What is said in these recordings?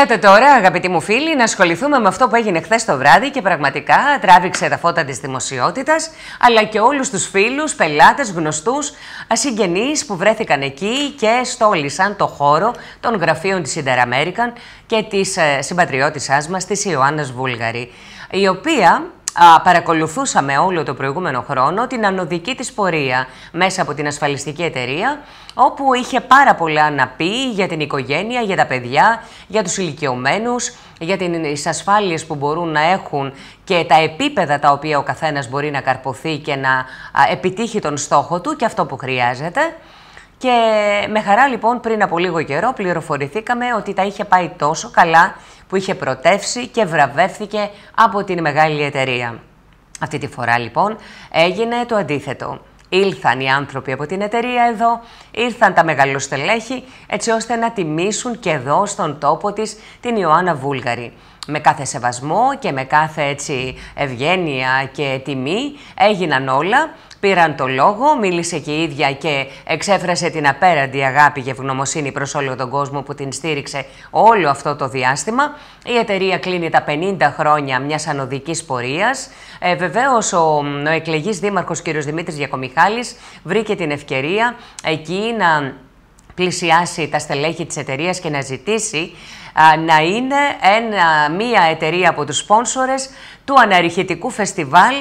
Έλατε τώρα, αγαπητοί μου φίλοι, να ασχοληθούμε με αυτό που έγινε χθες το βράδυ και πραγματικά τράβηξε τα φώτα της δημοσιότητας, αλλά και όλους τους φίλους, πελάτες, γνωστούς, συγγενείς που βρέθηκαν εκεί και στόλισαν το χώρο των γραφείων της Inter-American και της συμπατριώτισσάς μας, της Ιωάννας Βούλγαρη, η οποία παρακολουθούσαμε όλο το προηγούμενο χρόνο την ανωδική της πορεία μέσα από την ασφαλιστική εταιρεία, όπου είχε πάρα πολλά να πει για την οικογένεια, για τα παιδιά, για τους ηλικιωμένους, για τις ασφάλειες που μπορούν να έχουν και τα επίπεδα τα οποία ο καθένας μπορεί να καρποθεί και να επιτύχει τον στόχο του και αυτό που χρειάζεται. Και με χαρά λοιπόν πριν από λίγο καιρό πληροφορηθήκαμε ότι τα είχε πάει τόσο καλά που είχε πρωτεύσει και βραβεύθηκε από την μεγάλη εταιρεία. Αυτή τη φορά λοιπόν έγινε το αντίθετο. Ήλθαν οι άνθρωποι από την εταιρεία εδώ, ήρθαν τα μεγαλοστελέχη έτσι ώστε να τιμήσουν και εδώ στον τόπο της την Ιωάννα Βούλγαρη. Με κάθε σεβασμό και με κάθε έτσι ευγένεια και τιμή έγιναν όλα. Πήραν το λόγο, μίλησε και η ίδια και εξέφρασε την απέραντη αγάπη και ευγνωμοσύνη προς όλο τον κόσμο που την στήριξε όλο αυτό το διάστημα. Η εταιρεία κλείνει τα 50 χρόνια μιας ανωδικής πορείας. Βεβαίως ο εκλεγής δήμαρχος κ. Δημήτρης Γιακομιχάλης βρήκε την ευκαιρία εκεί να πλησιάσει τα στελέχη της εταιρείας και να ζητήσει να είναι μία εταιρεία από τους σπόνσορες του Αναρριχητικού Φεστιβάλ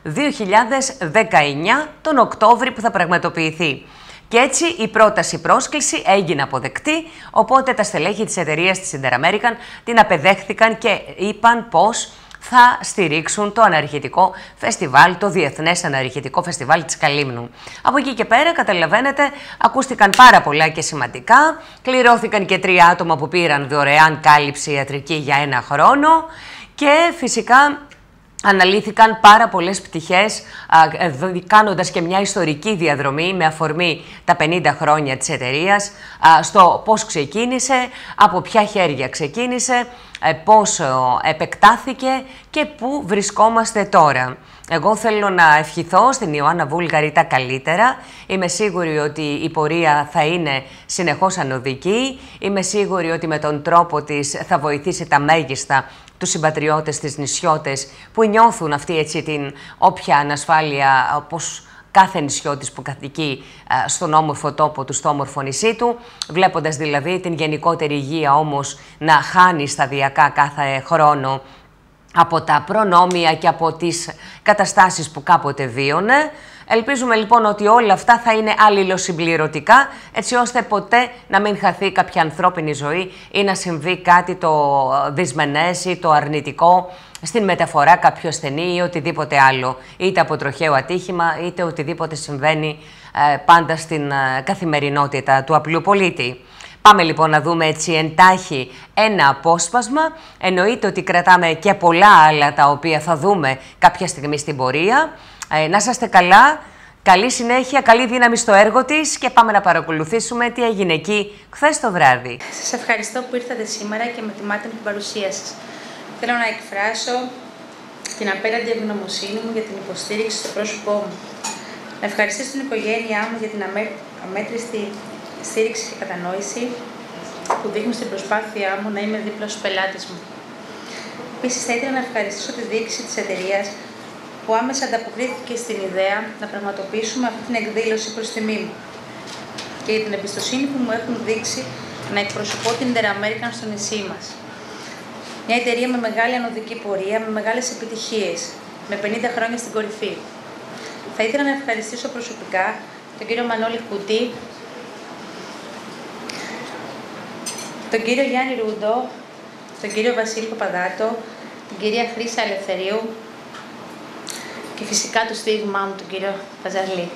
2019 τον Οκτώβρη που θα πραγματοποιηθεί. Και έτσι η πρόταση πρόσκληση έγινε αποδεκτή, οπότε τα στελέχη της εταιρείας της Inter-American την απεδέχθηκαν και είπαν πως θα στηρίξουν το Αναρριχητικό Φεστιβάλ, το Διεθνές Αναρριχητικό Φεστιβάλ της Καλύμνου. Από εκεί και πέρα, καταλαβαίνετε, ακούστηκαν πάρα πολλά και σημαντικά. Κληρώθηκαν και 3 άτομα που πήραν δωρεάν κάλυψη ιατρική για 1 χρόνο και φυσικά αναλύθηκαν πάρα πολλές πτυχές, κάνοντας και μια ιστορική διαδρομή με αφορμή τα 50 χρόνια της εταιρείας, στο πώς ξεκίνησε, από ποια χέρια ξεκίνησε, πώς επεκτάθηκε και πού βρισκόμαστε τώρα. Εγώ θέλω να ευχηθώ στην Ιωάννα Βούλγαρη τα καλύτερα. Είμαι σίγουρη ότι η πορεία θα είναι συνεχώς ανωδική. Είμαι σίγουρη ότι με τον τρόπο της θα βοηθήσει τα μέγιστα τους συμπατριώτες, τις νησιώτες που νιώθουν αυτή έτσι την όποια ανασφάλεια όπως κάθε νησιώτης που κατοικεί στον όμορφο τόπο του, στο όμορφο νησί του, βλέποντας δηλαδή την γενικότερη υγεία όμως να χάνει σταδιακά κάθε χρόνο από τα προνόμια και από τις καταστάσεις που κάποτε βίωνε. Ελπίζουμε λοιπόν ότι όλα αυτά θα είναι αλληλοσυμπληρωτικά, έτσι ώστε ποτέ να μην χαθεί κάποια ανθρώπινη ζωή ή να συμβεί κάτι το δυσμενές ή το αρνητικό στην μεταφορά κάποιου ασθενή ή οτιδήποτε άλλο, είτε από τροχαίο ατύχημα, είτε οτιδήποτε συμβαίνει πάντα στην καθημερινότητα του απλού πολίτη. Πάμε λοιπόν να δούμε έτσι εντάχει ένα απόσπασμα. Εννοείται ότι κρατάμε και πολλά άλλα τα οποία θα δούμε κάποια στιγμή στην πορεία. Να είσαστε καλά, καλή συνέχεια, καλή δύναμη στο έργο της και πάμε να παρακολουθήσουμε τι έγινε εκεί χθες το βράδυ. Σας ευχαριστώ που ήρθατε σήμερα και με τιμάτε με την παρουσία σας. Θέλω να εκφράσω την απέραντη ευγνωμοσύνη μου για την υποστήριξη στο πρόσωπό μου. Να ευχαριστήσω την οικογένειά μου για την αμέτρηστη στήριξη και κατανόηση που δείχνουν στην προσπάθειά μου να είμαι δίπλα στους πελάτες μου. Επίσης, θα ήθελα να ευχαριστήσω τη διοίκηση της εταιρείας που άμεσα ανταποκρίθηκε στην ιδέα να πραγματοποιήσουμε αυτή την εκδήλωση προς τιμή μου και για την εμπιστοσύνη που μου έχουν δείξει να εκπροσωπώ την Inter-American στο νησί μας. Μια εταιρεία με μεγάλη ανωδική πορεία, με μεγάλες επιτυχίες, με 50 χρόνια στην κορυφή. Θα ήθελα να ευχαριστήσω προσωπικά τον κύριο Μανώλη Κουτή, τον κύριο Γιάννη Ρούντο, τον κύριο Βασίλη Παπαδάτο, την κυρία Χρύσα Ελευθερίου και φυσικά το στίγμά μου, τον κύριο Παζαρλή.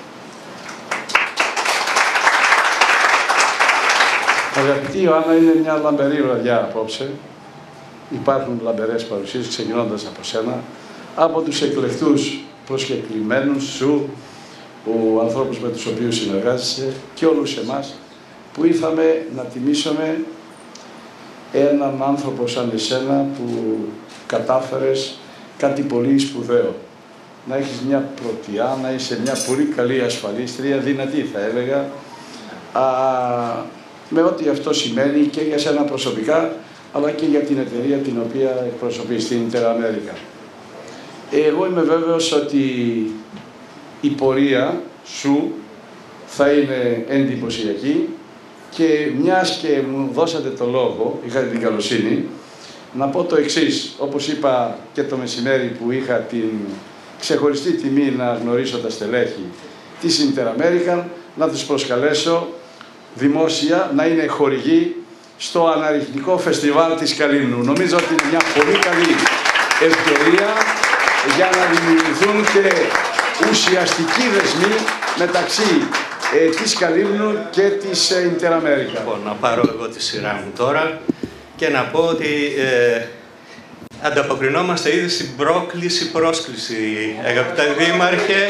Αγαπητή Ιωάννα, είναι μια λαμπερή βραδιά απόψε. Υπάρχουν λαμπερές παρουσίες, ξεκινώντας από σένα, από τους εκλεκτούς προσκεκλημένους σου, ανθρώπους με τους οποίους συνεργάζεσαι και όλους εμάς, που ήρθαμε να τιμήσουμε έναν άνθρωπο σαν εσένα που κατάφερες κάτι πολύ σπουδαίο. Να έχεις μια πρωτιά, να είσαι μια πολύ καλή ασφαλίστρια, δυνατή θα έλεγα, με ό,τι αυτό σημαίνει και για σένα προσωπικά, αλλά και για την εταιρεία την οποία εκπροσωπεί, στην Interamerica. Εγώ είμαι βέβαιος ότι η πορεία σου θα είναι εντυπωσιακή και μιας και μου δώσατε το λόγο, είχατε την καλοσύνη, να πω το εξής. Όπως είπα και το μεσημέρι που είχα την ξεχωριστή τιμή να γνωρίσω τα στελέχη της Interamerica, να τους προσκαλέσω δημόσια να είναι χορηγοί στο αναρριθμητικό φεστιβάλ της Καλύμνου. Νομίζω ότι είναι μια πολύ καλή ευκαιρία για να δημιουργηθούν και ουσιαστικοί δεσμοί μεταξύ της Καλύμνου και της Interamerica. Λοιπόν, να πάρω εγώ τη σειρά μου τώρα και να πω ότι ανταποκρινόμαστε ήδη στην πρόσκληση, αγαπητά Δήμαρχε,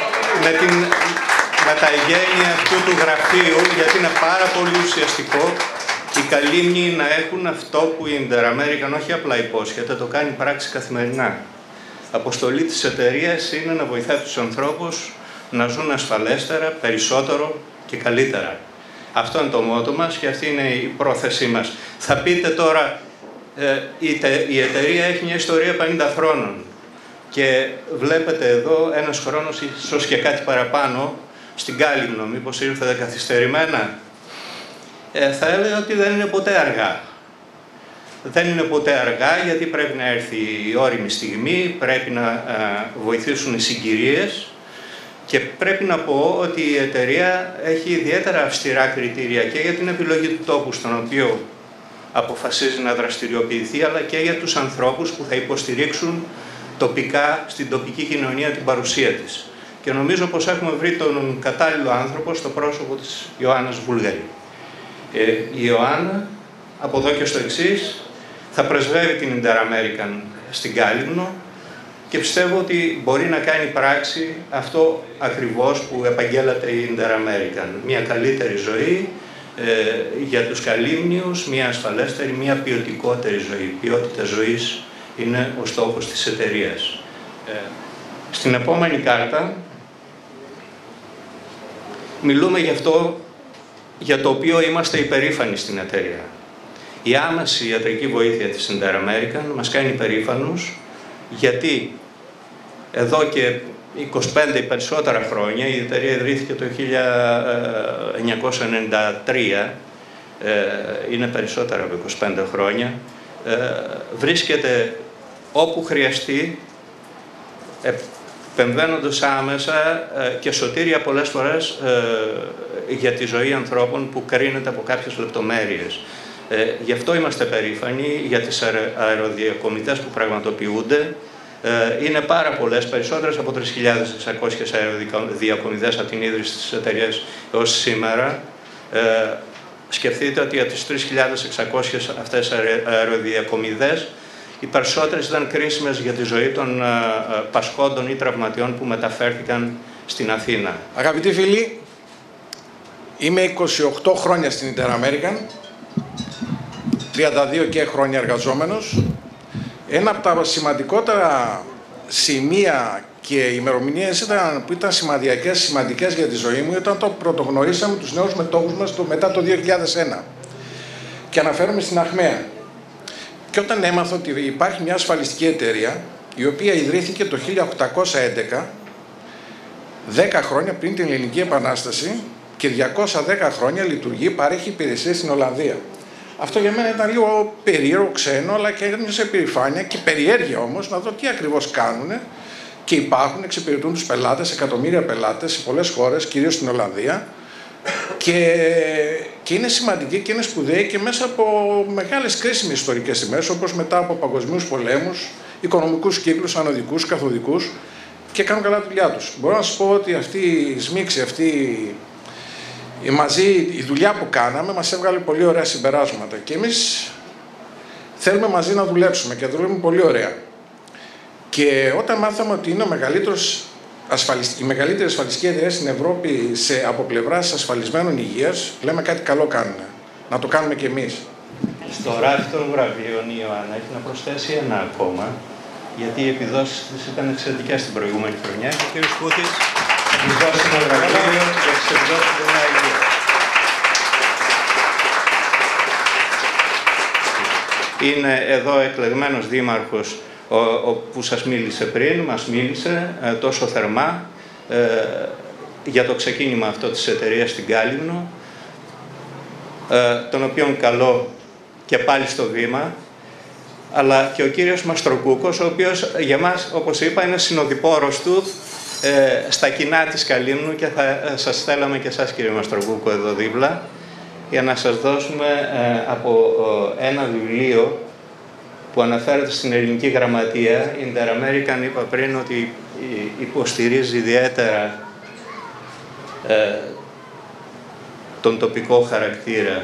με τα γένεια αυτού του γραφείου, γιατί είναι πάρα πολύ ουσιαστικό οι Καλύμνοι να έχουν αυτό που η Interamerica όχι απλά υπόσχεται, το κάνει πράξη καθημερινά. Αποστολή της εταιρείας είναι να βοηθάει τους ανθρώπους να ζουν ασφαλέστερα, περισσότερο και καλύτερα. Αυτό είναι το μότο μας και αυτή είναι η πρόθεσή μας. Θα πείτε τώρα, η εταιρεία έχει μια ιστορία 50 χρόνων και βλέπετε εδώ ένας χρόνος, ίσως και κάτι παραπάνω, στην Κάλυμνο. Μήπως ήρθατε καθυστερημένα? Θα έλεγα ότι δεν είναι ποτέ αργά. Δεν είναι ποτέ αργά, γιατί πρέπει να έρθει η ώριμη στιγμή, πρέπει να βοηθήσουν οι συγκυρίες και πρέπει να πω ότι η εταιρεία έχει ιδιαίτερα αυστηρά κριτήρια και για την επιλογή του τόπου στον οποίο αποφασίζει να δραστηριοποιηθεί, αλλά και για τους ανθρώπους που θα υποστηρίξουν τοπικά, στην τοπική κοινωνία την παρουσία της. Και νομίζω πως έχουμε βρει τον κατάλληλο άνθρωπο στο πρόσωπο της Ιωάννας Βούλγαρη. Η Ιωάννα, από εδώ και στο εξής, θα πρεσβεύει την Interamerica στην Κάλυμνο και πιστεύω ότι μπορεί να κάνει πράξη αυτό ακριβώς που επαγγέλλεται η Interamerica. Μια καλύτερη ζωή για τους Καλύμνιους, μια ασφαλέστερη, μια ποιοτικότερη ζωή. Ποιότητα ζωής είναι ο στόχος της εταιρείας. Στην επόμενη κάρτα μιλούμε για αυτό για το οποίο είμαστε υπερήφανοι στην εταιρεία. Η άμεση ιατρική βοήθεια της Interamerica μας κάνει υπερήφανους, γιατί εδώ και 25 περισσότερα χρόνια, η εταιρεία ιδρύθηκε το 1993, είναι περισσότερα από 25 χρόνια, βρίσκεται όπου χρειαστεί, επεμβαίνοντας άμεσα και σωτήρια πολλές φορές για τη ζωή ανθρώπων που κρίνεται από κάποιες λεπτομέρειες. Γι' αυτό είμαστε περήφανοι για τις αεροδιακομιτές που πραγματοποιούνται. Είναι πάρα πολλές, περισσότερες από 3.600 αεροδιακομιτές από την ίδρυση της εταιρείας έως σήμερα. Σκεφτείτε ότι από τις 3.600 αυτές αεροδιακομιτές, οι περισσότερες ήταν κρίσιμες για τη ζωή των πασχόντων ή τραυματιών που μεταφέρθηκαν στην Αθήνα. Αγαπητοί φίλοι, είμαι 28 χρόνια στην Interamerica, 32 και χρόνια εργαζόμενος. Ένα από τα σημαντικότερα σημεία και ημερομηνίες που ήταν σημαντικές για τη ζωή μου ήταν το πρωτογνωρίσαμε τους νέους μετόχους μας μετά το 2001. Και αναφέρομαι στην Αχμέα. Και όταν έμαθα ότι υπάρχει μια ασφαλιστική εταιρεία, η οποία ιδρύθηκε το 1811, 10 χρόνια πριν την Ελληνική Επανάσταση, και 210 χρόνια λειτουργεί, παρέχει υπηρεσίες στην Ολλανδία. Αυτό για μένα ήταν λίγο περίεργο, ξένο, αλλά και ένιωσα περηφάνεια και περιέργεια όμως να δω τι ακριβώς κάνουν και υπάρχουν, εξυπηρετούν τους πελάτες, εκατομμύρια πελάτες σε πολλές χώρες, κυρίως στην Ολλανδία, και είναι σημαντική και είναι σπουδαίοι και μέσα από μεγάλες κρίσιμες ιστορικές στιγμές, όπως μετά από παγκοσμίους πολέμους, οικονομικούς κύκλους, ανωδικούς, καθοδικούς, και κάνουν καλά τη δουλειά τους. Μπορώ να σας πω ότι αυτή η σμίξη, η δουλειά που κάναμε μας έβγαλε πολύ ωραία συμπεράσματα και εμείς θέλουμε μαζί να δουλέψουμε και δουλεύουμε πολύ ωραία. Και όταν μάθαμε ότι είναι η μεγαλύτερη ασφαλιστική εταιρεία στην Ευρώπη από πλευράς ασφαλισμένων υγείας, λέμε κάτι καλό κάνουν. Να το κάνουμε κι εμείς. Στο ράφι των βραβείων η Ιωάννα έχει να προσθέσει ένα ακόμα, γιατί οι επιδόσεις της ήταν εξαιρετικές την προηγούμενη χρονιά και ο κ. Σκούτης έχει δώσει ένα βραβείο για τις επιδόσεις του υγεία. είναι εδώ εκλεγμένος δήμαρχος που σας μίλησε πριν, μας μίλησε τόσο θερμά για το ξεκίνημα αυτό της εταιρείας στην Κάλυμνο, τον οποίον καλώ και πάλι στο βήμα, αλλά και ο κύριος Μαστροκούκος, ο οποίος για μας, όπως είπα, είναι συνοδοιπόρος του στα κοινά της Καλύμνου και θα σας θέλαμε και εσάς, κύριε Μαστροκούκο, εδώ δίπλα, για να σας δώσουμε από ένα βιβλίο που αναφέρεται στην ελληνική γραμματεία. Η Inter-American, είπα πριν, ότι υποστηρίζει ιδιαίτερα τον τοπικό χαρακτήρα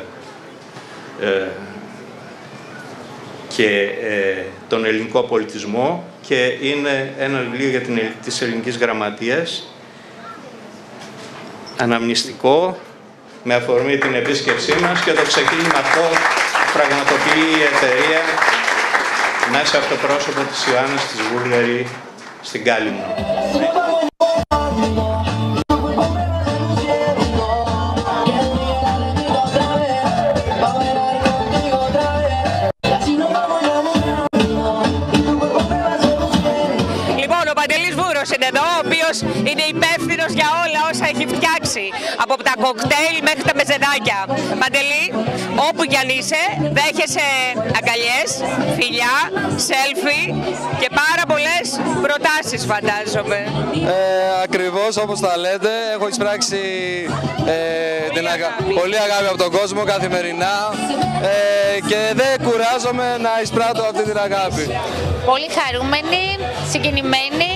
και τον ελληνικό πολιτισμό, και είναι ένα βιβλίο για τις ελληνικές γραμματείες, αναμνηστικό, με αφορμή την επίσκεψή μας και το ξεκίνημα αυτό πραγματοποιεί η εταιρεία μέσα από το πρόσωπο της Ιωάννας της Βούλγαρη στην Κάλυμνο. Είναι εδώ, ο οποίος είναι υπεύθυνος για όλα όσα έχει φτιάξει, από τα κοκτέιλ μέχρι τα μεζεδάκια. Παντελή, όπου κι αν είσαι, δέχεσαι αγκαλιές, φιλιά, σέλφι και πάρα πολλές προτάσεις, φαντάζομαι. Ακριβώς όπως τα λέτε, έχω εισπράξει πολύ αγάπη από τον κόσμο καθημερινά και δεν κουράζομαι να εισπράττω αυτή την αγάπη. Πολύ χαρούμενη, συγκινημένη.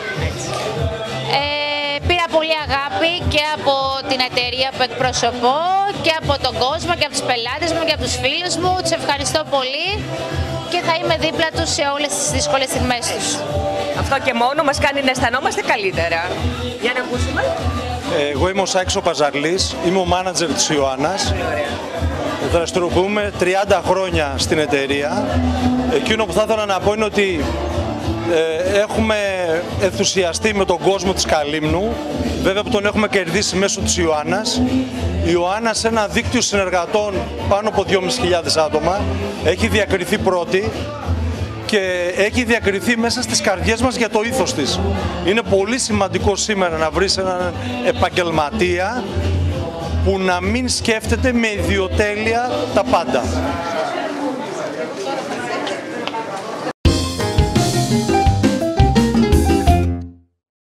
Πήρα πολύ αγάπη και από την εταιρεία που εκπροσωπώ και από τον κόσμο και από τους πελάτες μου και από τους φίλους μου. Τους ευχαριστώ πολύ και θα είμαι δίπλα τους σε όλες τις δύσκολες στιγμές τους. Αυτό και μόνο μας κάνει να αισθανόμαστε καλύτερα. Για να ακούσουμε. Εγώ είμαι ο Σάκης ο Παζαρλής, είμαι ο μάνατζερ της Ιωάννας. Δραστηριοποιούμε 30 χρόνια στην εταιρεία. Εκείνο που θα ήθελα να πω είναι ότι έχουμε ενθουσιαστεί με τον κόσμο της Καλύμνου, βέβαια που τον έχουμε κερδίσει μέσω της Ιωάννας. Η Ιωάννα σε ένα δίκτυο συνεργατών πάνω από 2.500 άτομα έχει διακριθεί πρώτη και έχει διακριθεί μέσα στις καρδιές μας για το ήθος της. Είναι πολύ σημαντικό σήμερα να βρεις έναν επαγγελματία που να μην σκέφτεται με ιδιοτέλεια τα πάντα.